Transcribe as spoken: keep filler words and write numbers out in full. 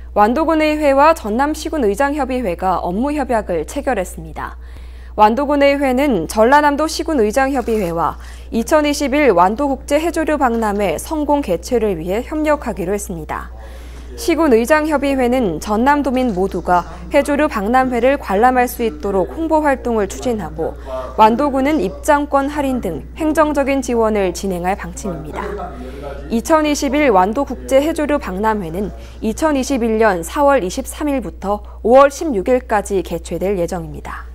완도군의회와 전남시군의장협의회가 업무협약을 체결했습니다. 완도군의회는 전라남도 시군의장협의회와 이천이십일 완도국제해조류 박람회 성공 개최를 위해 협력하기로 했습니다. 시군의장협의회는 전남도민 모두가 해조류 박람회를 관람할 수 있도록 홍보 활동을 추진하고, 완도군은 입장권 할인 등 행정적인 지원을 진행할 방침입니다. 이천이십일 완도국제해조류 박람회는 이천이십일 년 사월 이십삼일부터 오월 십육일까지 개최될 예정입니다.